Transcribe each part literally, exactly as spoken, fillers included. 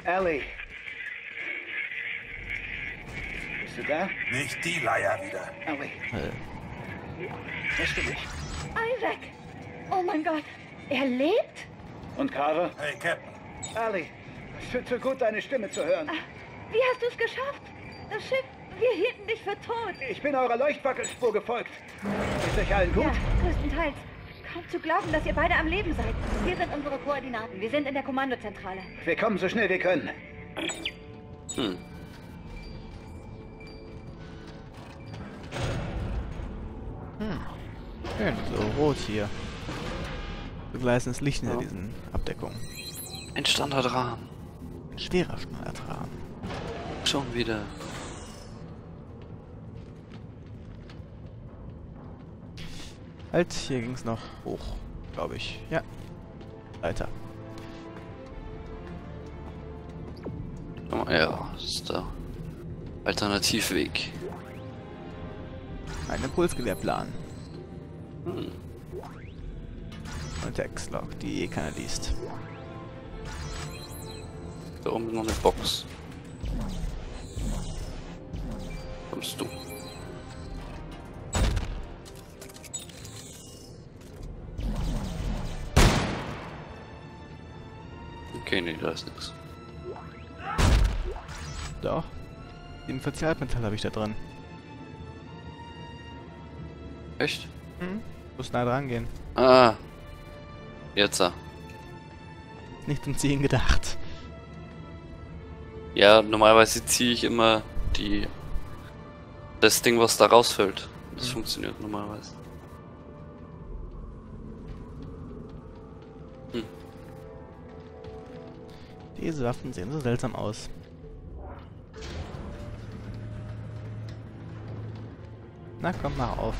Ellie. Bist du da? Nicht die Leier wieder. Ellie. Äh, Hörst du mich? Isaac! Oh mein Gott! Er lebt? Und Carver? Hey, Captain. Ellie. Es tut so gut, deine Stimme zu hören. Wie hast du es geschafft? Das Schiff, wir hielten dich für tot. Ich bin eurer Leuchtfackelspur gefolgt. Ist euch allen gut? Ja, größtenteils. Kaum zu glauben, dass ihr beide am Leben seid. Hier sind unsere Koordinaten. Wir sind in der Kommandozentrale. Wir kommen so schnell wir können. hm. Schön, so rot hier. Begleißendes Licht hinter diesen Abdeckungen. Ein Standardrahmen. Ein schwerer Standardrahmen. Schon wieder. Halt, hier ging es noch hoch, glaube ich. Ja. Weiter. Oh, ja, das ist der Alternativweg. Ein Impulsgewehrplan. Hm. Und Textlog, die eh keiner liest. Da oben noch eine Box. Kommst du? Okay, nee, da ist nichts. Doch. Jedenfalls Halbmetall habe ich da drin. Echt? Hm? Muss nah dran gehen. Ah. Jetzt. ah. Nicht zum Ziehen gedacht. Ja, normalerweise ziehe ich immer die das Ding, was da rausfällt. Das Mhm. funktioniert normalerweise. Hm. Diese Waffen sehen so seltsam aus. Na komm, mach auf.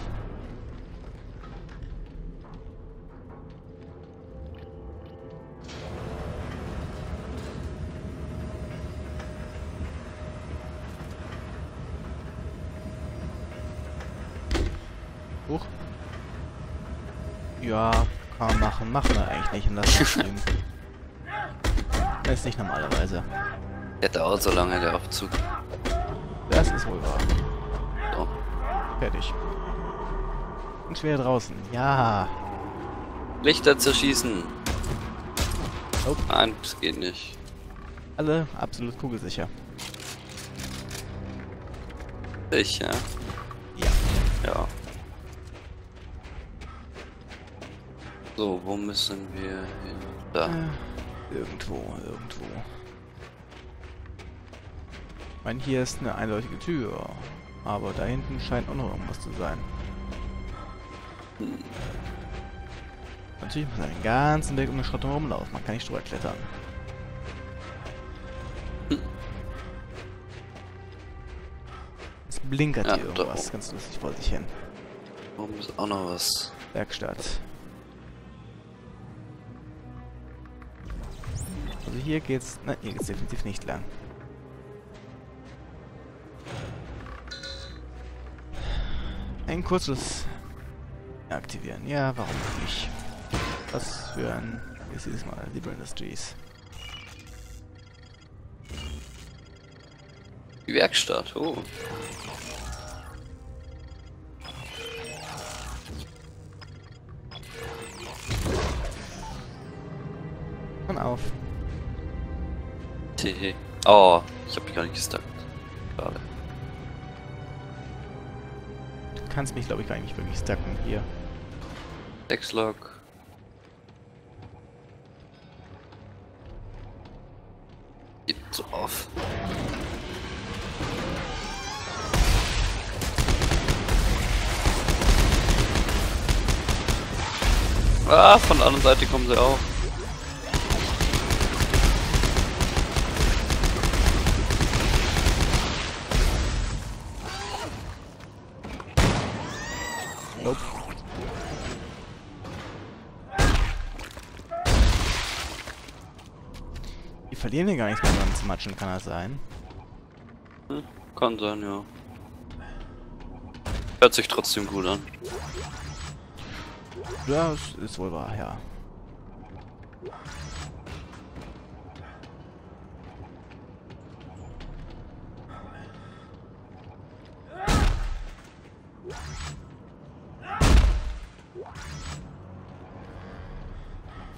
Huch. Ja, kann man machen. Machen wir eigentlich nicht in das Stream. Das ist nicht normalerweise. Der dauert so lange, der Aufzug. Das ist wohl wahr. So. Fertig. Und schwer draußen. Ja. Lichter zerschießen. Oh. Nein, das geht nicht. Alle absolut kugelsicher. Ich, ja. Ja. Ja. So, wo müssen wir hin? Da. Äh, irgendwo, irgendwo. Ich meine, hier ist eine eindeutige Tür. Aber da hinten scheint auch noch irgendwas zu sein. Hm. Natürlich muss man den ganzen Weg um den Schrott rumlaufen. Man kann nicht drüber klettern. Hm. Es blinkert Ja, hier da irgendwas. oben. Ganz lustig vor sich hin. Oben ist auch noch was. Werkstatt. Also hier geht's... Nein, hier geht's definitiv nicht lang. Ein kurzes aktivieren. Ja, warum nicht? Was für ein... Wie ist dieses Mal? Libre Industries. Die Werkstatt, oh. Und auf. Tehe. Oh, ich hab mich gar nicht gestackt. Gerade. Du kannst mich, glaube ich, gar nicht wirklich stacken. Hier. Textlog. Geht so auf. Ah, von der anderen Seite kommen sie auch. Nope. Die verlieren hier gar nichts mehr beim Matschen, kann das sein? Hm, kann sein, ja. Hört sich trotzdem gut an. Ja, es ist wohl wahr, ja.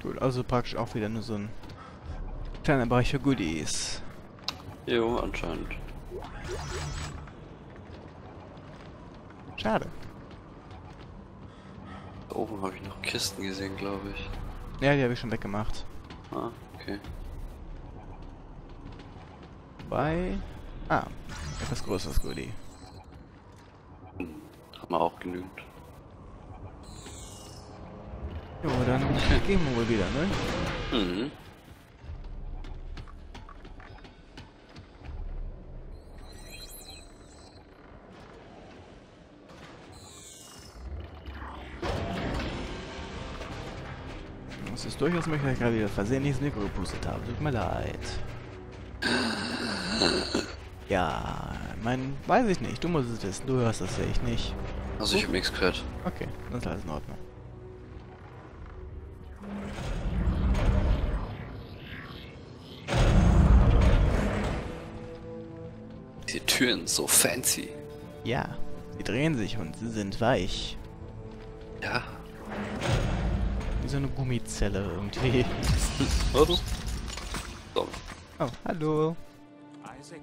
Gut, also praktisch auch wieder nur so ein kleiner Bereich für Goodies. Jo, anscheinend. Schade. Da oben habe ich noch Kisten gesehen, glaube ich. Ja, die habe ich schon weggemacht. Ah, okay. Bei... Ah, etwas größeres Goodie. Hm, haben wir auch genügend. Jo, dann gehen wir wohl wieder, ne? Mhm. Es ist durchaus möglich, dass ich gerade wieder versehentlich das Mikro gepustet habe. Tut mir leid. Ja, mein, weiß ich nicht. Du musst es wissen. Du hörst das ja, ich nicht. Also ich habe nichts gehört. Okay, dann ist alles in Ordnung. Die Türen so fancy. Ja, sie drehen sich und sie sind weich. Ja. Wie so eine Gummizelle irgendwie. Oh. So. Oh, hallo. Isaac.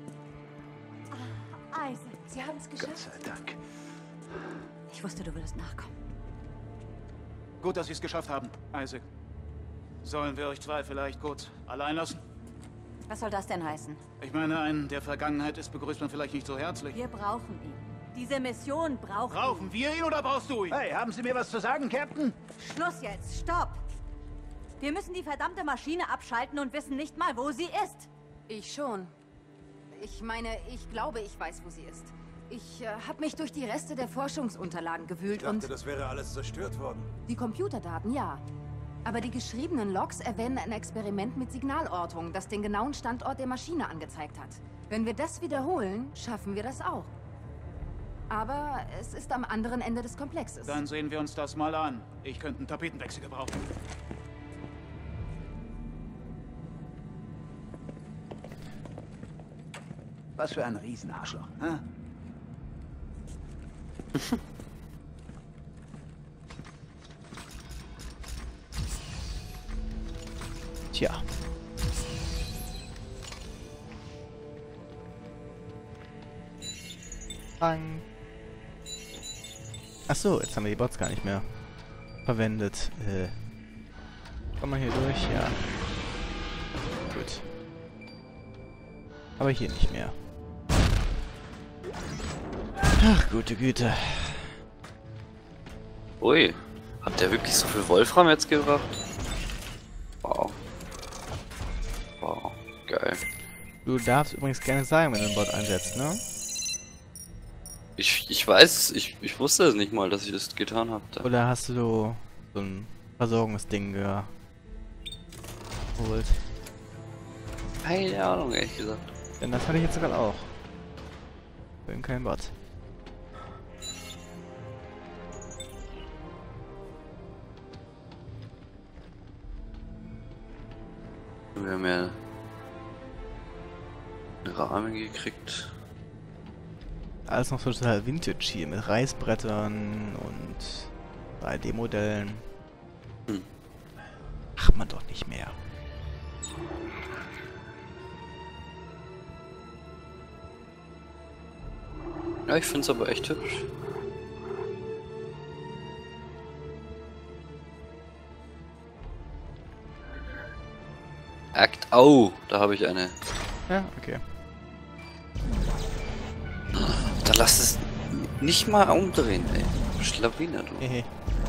Ah, Isaac, Sie haben es geschafft. Gott sei Dank. Ich wusste, du würdest nachkommen. Gut, dass Sie es geschafft haben, Isaac. Sollen wir euch zwei vielleicht kurz allein lassen? Was soll das denn heißen? Ich meine, einen der Vergangenheit ist, begrüßt man vielleicht nicht so herzlich. Wir brauchen ihn. Diese Mission braucht Brauchen wir ihn oder brauchst du ihn? Hey, haben Sie mir was zu sagen, Captain? ihn. Schluss jetzt, stopp! Wir müssen die verdammte Maschine abschalten und wissen nicht mal, wo sie ist. Ich schon. Ich meine, ich glaube, ich weiß, wo sie ist. Ich äh, habe mich durch die Reste der Forschungsunterlagen gewühlt Ich dachte, und... das wäre alles zerstört worden. Die Computerdaten, ja. Aber die geschriebenen Logs erwähnen ein Experiment mit Signalortung, das den genauen Standort der Maschine angezeigt hat. Wenn wir das wiederholen, schaffen wir das auch. Aber es ist am anderen Ende des Komplexes. Dann sehen wir uns das mal an. Ich könnte einen Tapetenwechsel gebrauchen. Was für ein Riesenarschloch, hä? Tja. Bang. Ach so, jetzt haben wir die Bots gar nicht mehr verwendet. Äh. Kommt man hier durch? Ja. Gut. Aber hier nicht mehr. Ach, gute Güte. Ui. Hat der wirklich so viel Wolfram jetzt gebracht? Wow. Wow. Geil. Du darfst übrigens gerne sagen, wenn du einen Bot einsetzt, ne? Ich, ich weiß, ich, ich wusste es nicht mal, dass ich das getan habe. Oder hast du so ein Versorgungsding geholt? Keine Ahnung, ehrlich gesagt. Denn das hatte ich jetzt sogar auch. Bin kein Bot. Wir haben ja einen Rahmen gekriegt. Alles noch so total Vintage hier mit Reißbrettern und drei D-Modellen. Hm. Macht man doch nicht mehr. Ja, ich finde es aber echt hübsch. Act. Oh, da habe ich eine. Ja, okay. Da lass es nicht mal umdrehen, ey. Schlawiner, du. Hehe.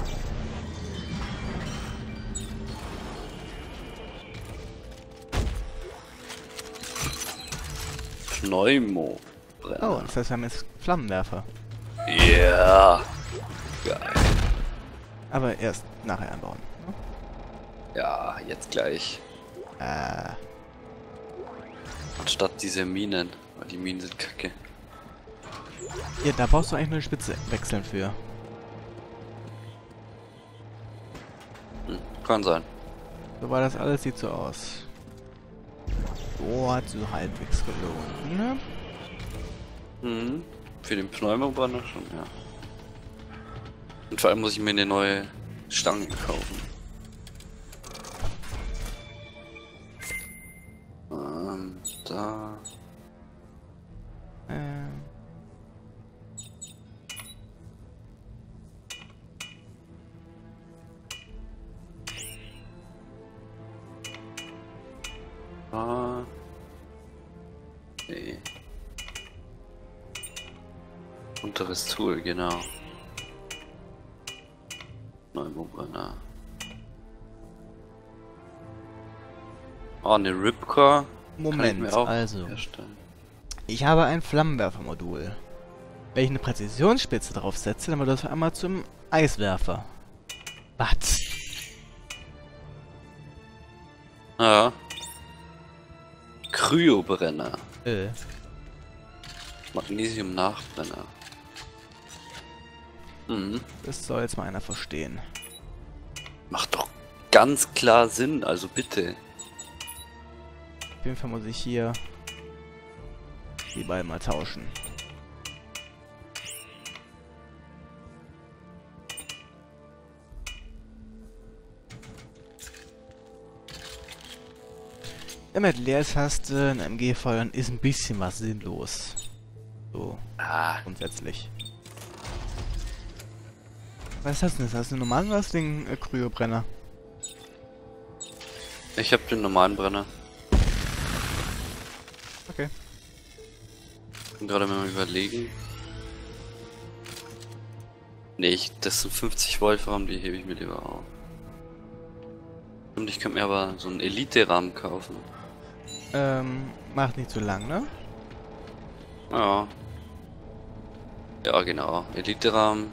Pneumo. Oh, das heißt, wir haben jetzt Flammenwerfer. Ja. Yeah. Geil. Aber erst nachher einbauen. Ne? Ja, jetzt gleich. Äh. Anstatt diese Minen. Weil die Minen sind kacke. Ja, da brauchst du eigentlich nur die Spitze wechseln für. Hm, kann sein. So war das alles, sieht so aus. So hat so halbwegs gelohnt, ne? Mhm. Für den Pneumobanner schon, ja. Und vor allem muss ich mir eine neue Stange kaufen. Ah. Nee. Unteres Tool, genau. Neumobrenner. Oh, eine Ripcore. Moment, auch also. herstellen. Ich habe ein Flammenwerfermodul. Wenn ich eine Präzisionsspitze draufsetze, dann wird das einmal zum Eiswerfer. Was? Ja. Kryobrenner. Äh. Magnesium-Nachbrenner. Mhm. Das soll jetzt mal einer verstehen. Macht doch ganz klar Sinn, also bitte. Auf jeden Fall muss ich hier die beiden mal tauschen. Wenn man leer ist, hast du ein M G feuern, ist ein bisschen was sinnlos. So, Ah, grundsätzlich. Was hast du denn? Hast du einen normalen oder hast du den äh, Kryobrenner? ich hab den normalen Brenner. Okay. Bin gerade mal überlegen. Nee, ich, das sind fünfzig Wolfram, die hebe ich mir lieber auf. Und ich könnte mir aber so einen Elite-Rahmen kaufen. Ähm, macht nicht zu lang, ne? Ja. Ja, genau. Elite-Rahmen.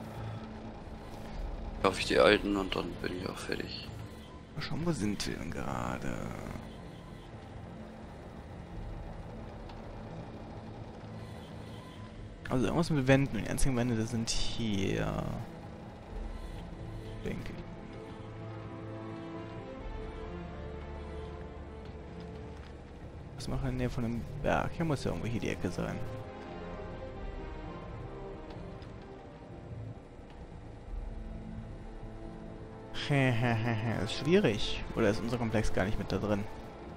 Kaufe ich die alten und dann bin ich auch fertig. Mal schauen, wo sind wir denn gerade? Also irgendwas mit Wänden. Die einzigen Wände, das sind hier. Denke ich. Was macht in der Nähe von dem Berg? Hier muss ja irgendwo hier die Ecke sein. Ist schwierig. Oder ist unser Komplex gar nicht mit da drin?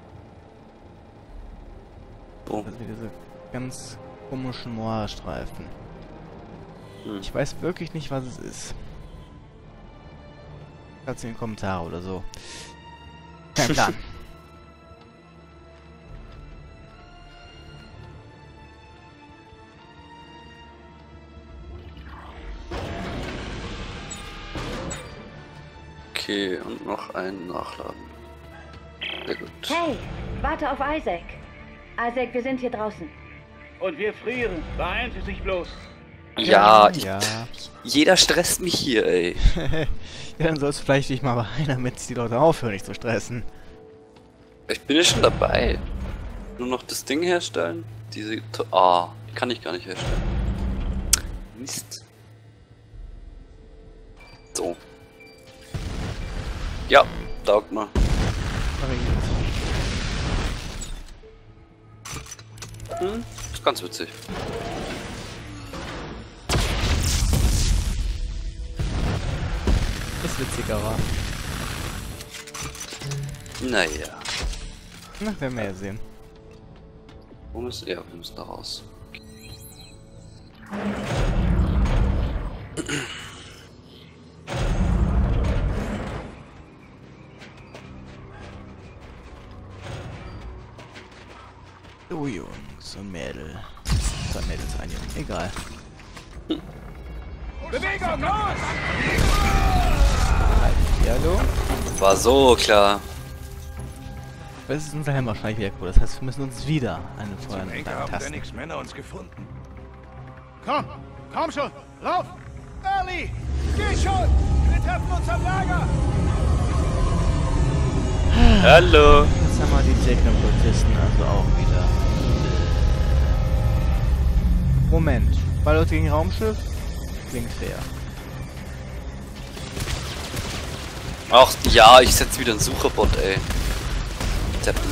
Oh. Also diese ganz komischen Moorstreifen. Hm. Ich weiß wirklich nicht, was es ist. Schreibt's in die Kommentare oder so. Kein Plan. Okay, und noch einen nachladen. Sehr gut. Hey, warte auf Isaac. Isaac, wir sind hier draußen. Und wir frieren. Beeilen Sie sich bloß. Ja, ich, ja. jeder stresst mich hier, ey. Ja, dann sollst du vielleicht dich mal beeilen, damit die Leute aufhören, nicht zu stressen. Ich bin ja schon dabei. Nur noch das Ding herstellen. Diese... Ah, oh, die kann ich gar nicht herstellen. Mist. So. Ja, taugt mal. Hm, ist ganz witzig. Ist witziger, war. Naja. Na, werden wir ja sehen. Wo müssen wir? Ja, wir müssen da raus. So, Jungs und Mädel. Zwei Mädels, ein Junge. Egal. Bewegung, los! Ja, hallo? War so klar. Das ist unser Helm wahrscheinlich wieder cool. Das heißt, wir müssen uns wieder einen Feuer Zum Henker haben tasten. Phoenix Männer uns gefunden. Komm, komm schon, lauf! Early, geh schon! Wir treffen uns am Lager! Hallo. Jetzt haben wir die Technokultisten also auch wieder. Moment. Ballot gegen Raumschiff? Klingt fair. Ach ja, ich setz wieder einen Sucherbot, ey. Deppen.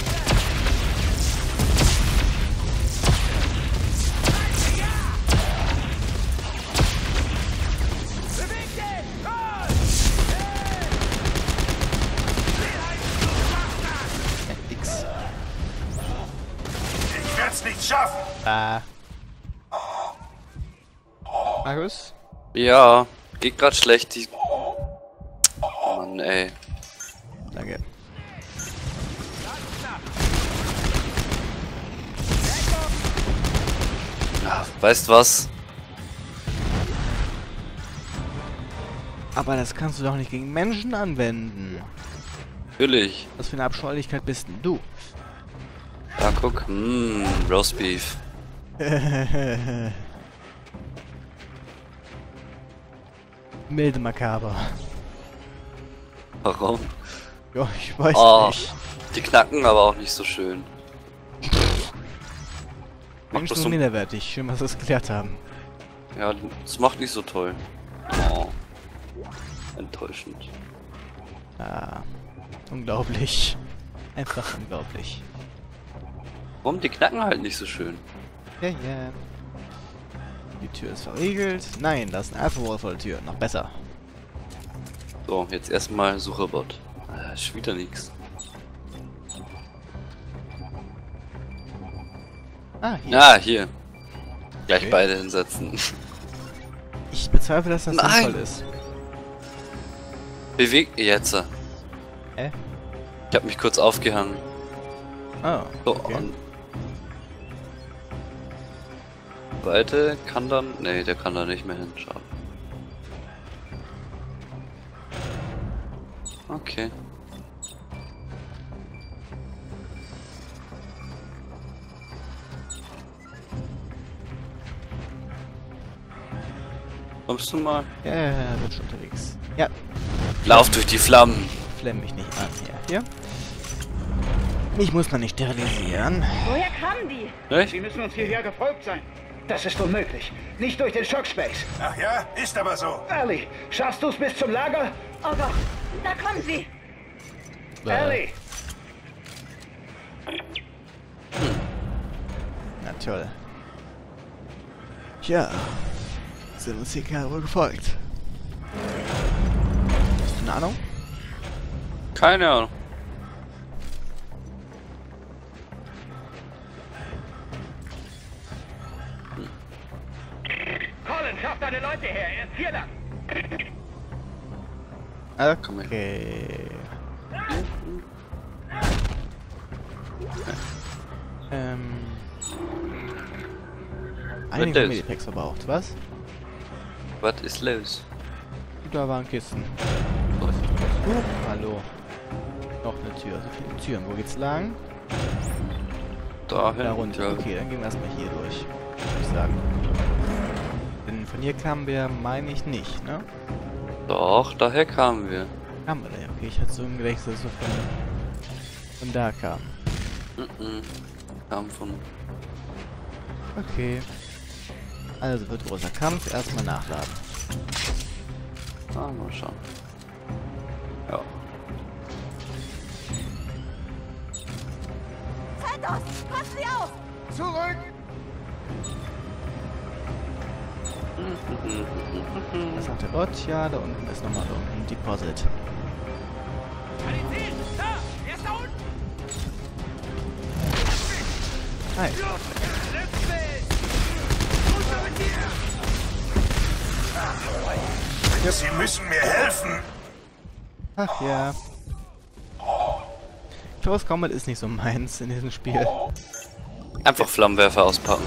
X. Ich werd's nicht schaffen! Äh. Markus? Ja, geht grad schlecht. Die... Mann, ey. Danke. Ja, weißt was? Aber das kannst du doch nicht gegen Menschen anwenden. Natürlich. Was für eine Abscheulichkeit bist denn du? Da guck. Mmm, Roastbeef. Milde makaber. Warum? Ja, ich weiß Oh, nicht. die knacken aber auch nicht so schön. Macht Mensch, das so so... minderwertig. Schön, dass wir es geklärt haben. Ja, das macht nicht so toll. Oh. Enttäuschend. Ah, unglaublich. Einfach unglaublich. Warum? Die knacken halt nicht so schön. Ja, ja. Die Tür ist verriegelt. Nein, da ist ein Alpha-Wall vor der Tür. Noch besser. So, jetzt erstmal Sucherbot. Ah, ist wieder nichts. Ah, hier. Ah, hier. Gleich Okay. beide hinsetzen. Ich bezweifle, dass das Nein. sinnvoll ist. Bewegt jetzt. Hä? Ich hab mich kurz aufgehangen. Ah, So, okay. und... Zweite kann dann... Nee, der kann da nicht mehr hinschauen. Okay. Kommst du mal? Ja, ja, ja, bin schon unterwegs. Ja, Lauf durch die Flammen. flemm mich nicht an. Ja, hier. Ich muss noch nicht sterilisieren. Woher kamen die? Nicht? Sie müssen uns hierher gefolgt sein. Das ist unmöglich. Nicht durch den Shockspace. Ach ja, ist aber so. Ellie, schaffst du es bis zum Lager? Oh Gott, da kommen sie. Ellie! Na toll. Tja, sind uns die Kerle wohl gefolgt. Hast du eine Ahnung? Keine Ahnung. Colin, schaff deine Leute her. Er ist hier lang. Okay. Ähm. Einige los? Medipacks verbraucht, was? Was ist los? Da waren Kisten. Oh, hallo. Noch eine Tür. So viele Türen. Wo geht's lang? Da Da runter. hinten. Okay, dann gehen wir erstmal hier durch. Würde ich sagen. Denn von hier kamen wir, meine ich, nicht, ne? Doch, daher kamen wir. Kamen wir da? Okay, ich hatte so im Gewechsel, so von, von da kam. Mhm. Kam von... Okay. Also wird großer Kampf. Erstmal nachladen. Ah, mal schauen. Ja. Santos, passen Sie auf! Zurück! Was sagt der Bot? Ja, da unten ist nochmal so ein Deposit. Hi. Sie müssen mir helfen! Ach ja. Close Combat ist nicht so meins in diesem Spiel. Einfach Flammenwerfer auspacken.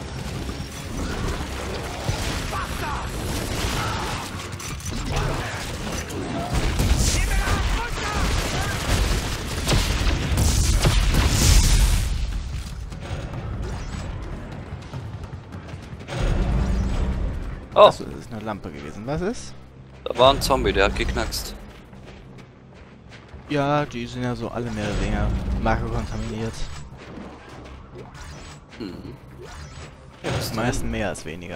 Oh, Achso, das ist eine Lampe gewesen. Was ist? da war ein Zombie, der hat geknackst. Ja, die sind ja so alle mehr oder weniger makrokontaminiert. Hm. Die meisten mehr als weniger.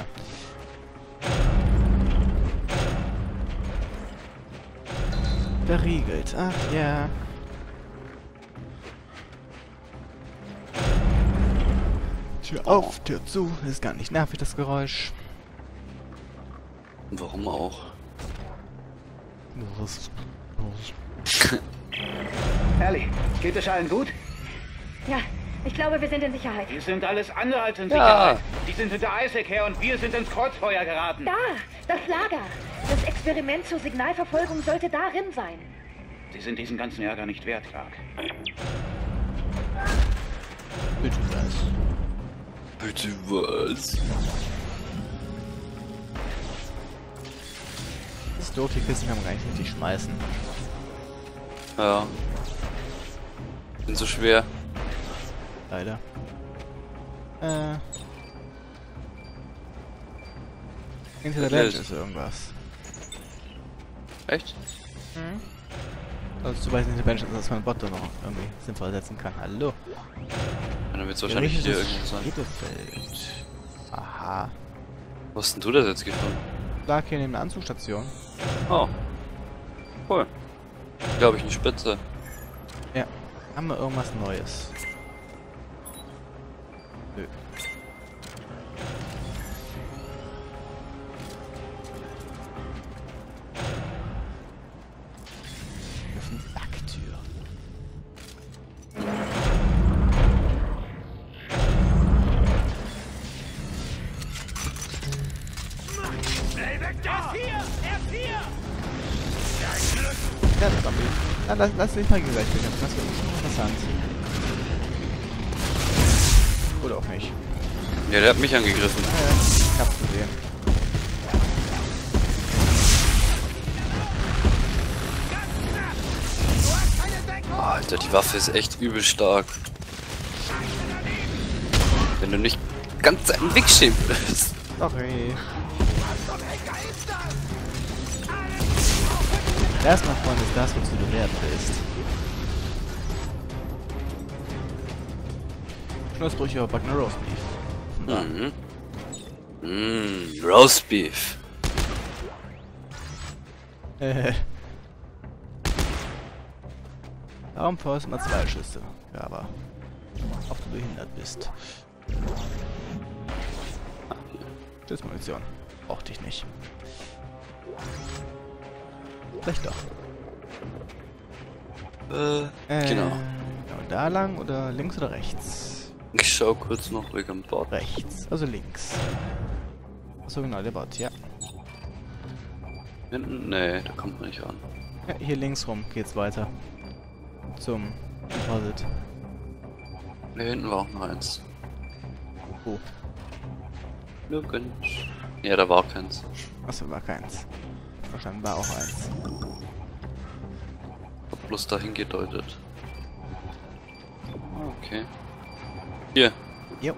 Verriegelt. Ach ja. Tür auf, Tür zu. Ist gar nicht nervig, das Geräusch. Warum auch? Das, das. Ellie, geht es allen gut? Ja, ich glaube, wir sind in Sicherheit. Wir sind alles andere als in Ja. Sicherheit. Die sind hinter Isaac her und wir sind ins Kreuzfeuer geraten. Da, das Lager. Das Experiment zur Signalverfolgung sollte darin sein. Sie sind diesen ganzen Ärger nicht wert, Clark. Bitte was. Bitte was? Das ist doof, die Kisten kann man gar nicht richtig schmeißen. Ja. Bin so schwer. Leider. Äh. Into the Ledge ist irgendwas. Echt? Mhm. Also zu weisen Intervention, dass man Bot da noch irgendwie sinnvoll setzen kann. Hallo. Ja, dann wird es wahrscheinlich hier irgendwo sein. Schwebefeld. Aha. Wo hast denn du das jetzt gefunden? Lag hier neben der Anzugsstation. Oh. Cool. Glaube ich eine Spitze. Ja. Haben wir irgendwas Neues? Nö. Öffnen Sacktür. Ja, das Zombie. Na, lass, lass dich mal gleich bekämpfen. Das wird schon interessant. Oder auch nicht. Ja, der hat mich angegriffen. Ja, ja. Ich hab's gesehen. Oh, Alter, die Waffe ist echt übel stark. Wenn du nicht ganz einen Weg stehen bist. Sorry. Erstmal, Freund, ist das, wozu du wert bist. Schnurzbrüche über Backen Roastbeef. Ja. Mhm. Mmh, Roastbeef. Äh. Warum brauchst du mal zwei Schüsse? Ja, aber ob du behindert bist. Schussmunition. Brauchte ich nicht. Vielleicht doch. Äh, Äh, genau. genau. Da lang oder links oder rechts? Ich schau kurz noch wegen Bord. Rechts, also links. Achso, genau, der Bot, ja. Hinten? Nee, da kommt man nicht ran. Ja, hier links rum geht's weiter. Zum Deposit. Da hinten war auch noch eins. Oh. Nirgends. Ja, da war keins. Achso, war keins. Verstanden, war auch eins. Hab bloß dahin gedeutet. Okay. Hier. Jo.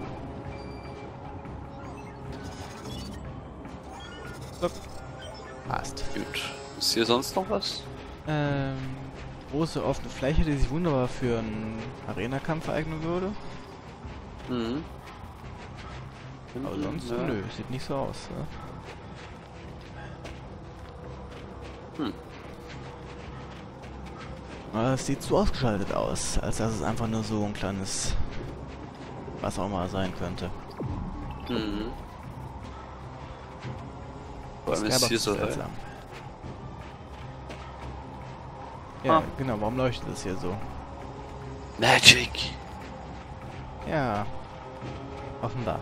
So. Passt. Gut. Ist hier sonst noch was? Ähm, große offene Fläche, die sich wunderbar für einen Arena-Kampf eignen würde. Mhm. Aber sonst, ja. nö, sieht nicht so aus. Ne? Hm. Aber es sieht zu ausgeschaltet aus, als dass es einfach nur so ein kleines, was auch mal sein könnte. Mhm. Vor allem Das ist wäre hier aber so. seltsam. Ja, Ah. genau, warum leuchtet es hier so? Magic! Ja, offenbar.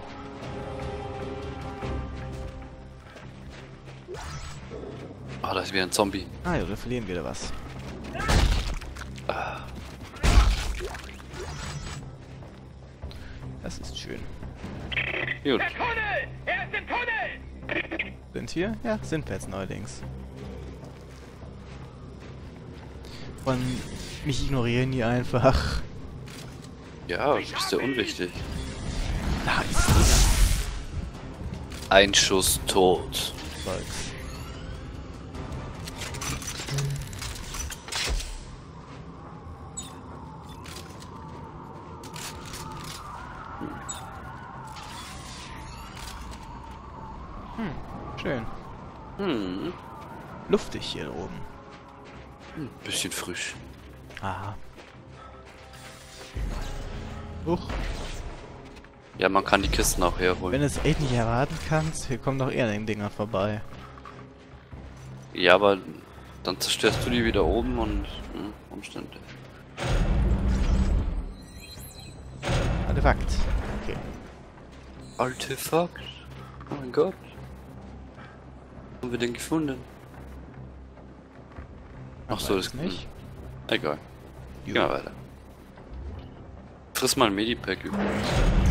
Ah, da ist wieder ein Zombie. Ah ja, wir verlieren wieder was. Ah. Das ist schön. Gut. Tunnel! Er ist im Tunnel! Sind hier? Ja, sind wir jetzt neuerdings. Und mich ignorieren die einfach. Ja, du bist ja unwichtig. Da ist dieser Ein Schuss tot. Zeugs. Hm, schön. Hm. Luftig hier oben. Hm. Bisschen frisch. Aha. Huch. Ja, man kann die Kisten auch herholen. Wenn du es echt nicht erwarten kannst, wir kommen doch eher an den Dingern vorbei. Ja, aber dann zerstörst du die wieder oben und hm, Umstände. Artefakt. Okay. Artefakt? Oh mein Gott. Haben wir den gefunden? Ach so, das nicht. Egal. Jo. Gehen wir weiter. Friss mal ein Medipack übrigens.